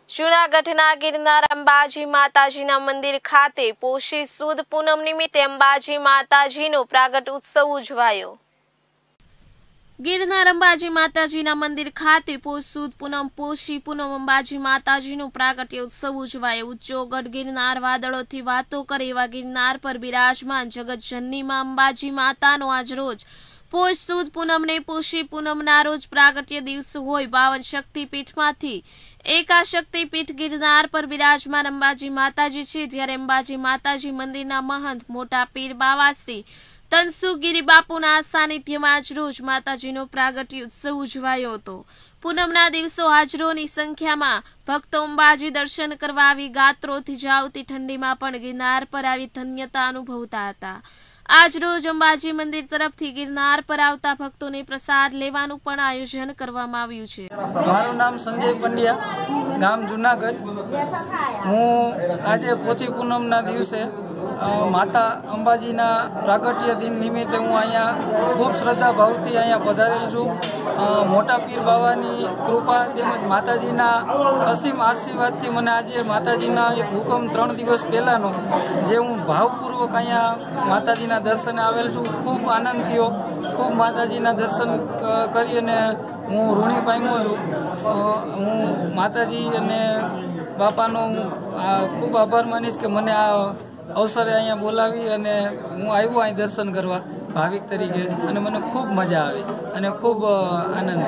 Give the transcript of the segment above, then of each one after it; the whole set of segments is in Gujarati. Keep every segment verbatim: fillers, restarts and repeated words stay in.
જૂનાગઢના ગિરનાર અંબાજી માતાજીના મંદિર ખાતે પોષી સુદ પૂનમ નિમિત્તે અંબાજી માતાજીનો પ્રાગટ ઉત્સવ ઉજવાયો। ગિરનાર અંબાજી માતાજીના મંદિર ખાતે પોષ સુદ પૂનમ પોષી પૂનમ અંબાજી માતાજીનો પ્રાગટ્ય ઉત્સવ ઉજવાયો। ઉચ્ચોગઢ ગિરનાર વાદળોથી વાતો કરે એવા ગિરનાર પર બિરાજમાન જગતજનની માં અંબાજી માતાનો આજ રોજ પોષ સુદ પૂનમને પોષી પૂનમના રોજ પ્રાગટ્ય દિવસ હોય। બાવન શક્તિપીઠમાંથી એક આ શક્તિપીઠ ગિરનાર પર બિરાજમાન અંબાજી માતાજી છે, જ્યારે અંબાજી માતાજી મંદિરના મહંત મોટા પીર બાવા શ્રી તનસુગીરી બાપુના સાનિધ્યમાં આજ રોજ માતાજીનો પ્રાગટ્ય ઉત્સવ ઉજવાયો હતો। પૂનમના દિવસો હાજરોની સંખ્યામાં ભક્તો અંબાજી દર્શન કરવા આવી ગાત્રોથી જાવતી ઠંડીમાં પણ ગિરનાર પર આવી ધન્યતા અનુભવતા હતા। આજ રોજ અંબાજી મંદિર તરફથી ગિરનાર પર આવતા ભક્તોને પ્રસાદ લેવાનું પણ આયોજન કરવામાં આવ્યું છે। મારું નામ સંજય પંડ્યા, ગામ જૂનાગઢ। હું આજે પોચી પૂનમના દિવસે માતા અંબાજીના પ્રાગટ્ય દિન નિમિત્તે હું અહીંયા ખૂબ શ્રદ્ધા ભાવથી અહીંયા પધારેલ છું। મોટા પીર બાવાની કૃપા તેમજ માતાજીના અસીમ આશીર્વાદથી મને આજે માતાજીના એક હુકમ ત્રણ દિવસ પહેલાંનો જે હું ભાવપૂર્વક અહીંયા માતાજીના દર્શને આવેલ છું। ખૂબ આનંદ થયો, ખૂબ માતાજીના દર્શન કરી અને હું ઋણી પામ્યો છું। હું માતાજી અને બાપાનો ખૂબ આભાર માનીશ કે મને આ અવસરે અહીંયા બોલાવી અને હું આવ્યો અહીં દર્શન કરવા ભાવિક તરીકે, અને મને ખૂબ મજા આવી અને ખૂબ આનંદ।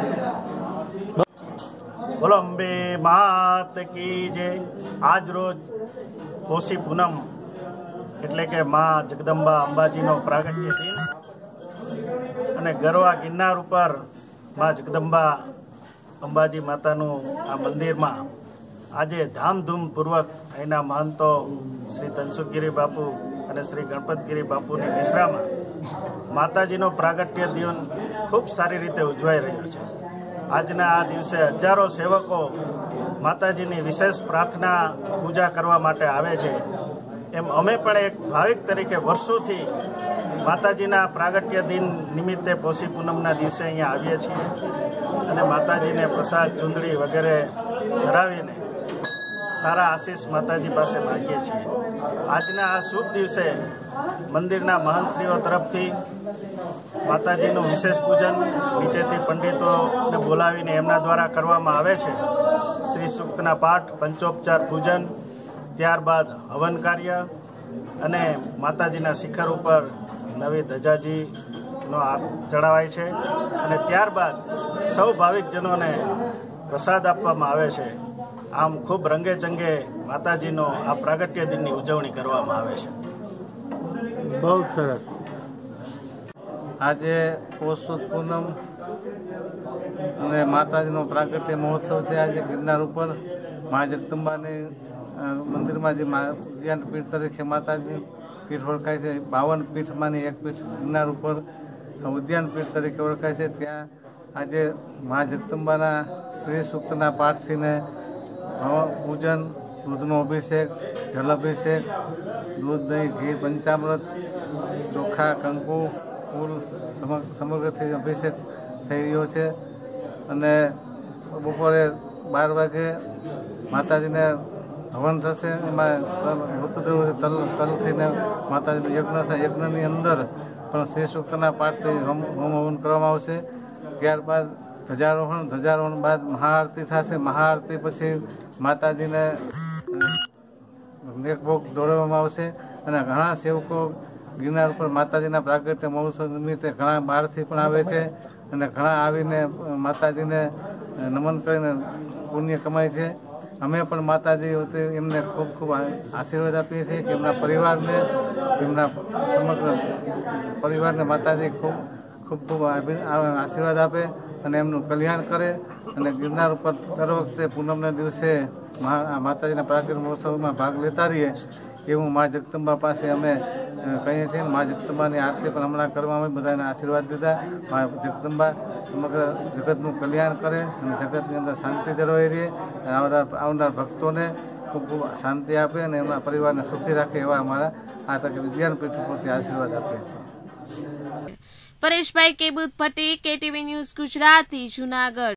બોલો અંબે માત કી જય। આજ રોજ પોષી પૂનમ એટલે કે માં જગદંબા અંબાજીનો પ્રાગટ્ય દિન, અને ગરવા ગિરનાર ઉપર માં જગદંબા અંબાજી માતાનું આ મંદિરમાં આજે ધામધૂમપૂર્વક અહીંના મહંતો શ્રી તનસુગીરી બાપુ અને શ્રી ગણપતગીરી બાપુની નિશ્રામાં માતાજીનો પ્રાગટ્ય દિન ખૂબ સારી રીતે ઉજવાઈ રહ્યો છે। આજના આ દિવસે હજારો સેવકો માતાજીની વિશેષ પ્રાર્થના પૂજા કરવા માટે આવે છે। એમ અમે પણ એક ભાવિક તરીકે વર્ષોથી માતાજીના પ્રાગટ્ય દિન નિમિત્તે પોષી પૂનમના દિવસે અહીંયા આવીએ છીએ અને માતાજીને પ્રસાદ ચૂંદડી વગેરે ધરાવીને સારા આશીષ માતાજી પાસે માગીએ છીએ। આજના આ શુભ દિવસે મંદિરના મહંતશ્રીઓ તરફથી માતાજીનું વિશેષ પૂજન નીચેથી પંડિતોને બોલાવીને એમના દ્વારા કરવામાં આવે છે। શ્રી સૂક્તના પાઠ, પંચોપચાર પૂજન, ત્યારબાદ હવન કાર્ય અને માતાજીના શિખર ઉપર નવી ધજાજીનો ચડાવાય છે, અને ત્યારબાદ સૌ ભાવિકજનોને પ્રસાદ આપવામાં આવે છે। આમ ખૂબ રંગે ચંગે માતાજીનો આ પ્રાગટ્ય દિનની ઉજવણી કરવામાં આવે છે। બહુ સરસ। આજે પોષ સુદ પૂનમ અને માતાજીનો પ્રાગટ્ય મહોત્સવ છે। આજે ગિરનાર ઉપર મા જગદંબાની મંદિરમાં જે ઉદ્યાન પીઠ તરીકે માતાજી પીઠ ઓળખાય છે, બાવન પીઠમાંની એક પીઠ ગિરનાર ઉપર ઉદ્યાન પીઠ તરીકે ઓળખાય છે। ત્યાં આજે મા જગદંબાના શ્રી સૂક્તના પાઠથીને પૂજન, દૂધનો અભિષેક, જલ અભિષેક, દૂધ, દહીં, ઘી, પંચામૃત, ચોખા, કંકુ, ફૂલ સમગ્રથી અભિષેક થઈ રહ્યો છે। અને બપોરે બાર વાગે માતાજીને હવન થશે। એમાં મૃતદેવ તલ તલથીને માતાજીનું યજ્ઞ થાય। યજ્ઞની અંદર પણ શ્રી સૂક્તના પાઠથી હોમ હોમ હવન કરવામાં આવશે। ત્યારબાદ ધ્વજારોહણ, ધ્વજારોહણ બાદ મહાઆરતી થશે। મહાઆરતી પછી માતાજીને નેકભોગ દોડવામાં આવશે, અને ઘણા સેવકો ગિરનાર ઉપર માતાજીના પ્રાગટ્ય મહોત્સવ નિમિત્તે ઘણા બહારથી પણ આવે છે, અને ઘણા આવીને માતાજીને નમન કરીને પુણ્ય કમાય છે। અમે પણ માતાજી એમને ખૂબ ખૂબ આશીર્વાદ આપીએ છીએ કે એમના પરિવારને, એમના સમગ્ર પરિવારને માતાજી ખૂબ ખૂબ ખૂબ આશીર્વાદ આપે અને એમનું કલ્યાણ કરે। અને ગિરનાર ઉપર દર વખતે પૂનમના દિવસે માતાજીના પ્રાગટ્ય મહોત્સવમાં ભાગ લેતા રહીએ એવું મા જગદંબા પાસે અમે કહીએ છીએ। મા જગદંબાની આરતી પણ હમણાં કરવામાં બધાને આશીર્વાદ દીધા। મા જગદંબા સમગ્ર જગતનું કલ્યાણ કરે અને જગતની અંદર શાંતિ જળવાઈ રહે, અને આવનાર આવનાર ભક્તોને ખૂબ ખૂબ શાંતિ આપે અને એમના પરિવારને સુખી રાખે એવા અમારા આ તકે વિદ્યાનપીઠ ઉપરથી આશીર્વાદ આપીએ છીએ। પરેશભાઈ કેબુત ભટ્ટી, કેટીવી ન્યૂઝ ગુજરાતી, જૂનાગઢ।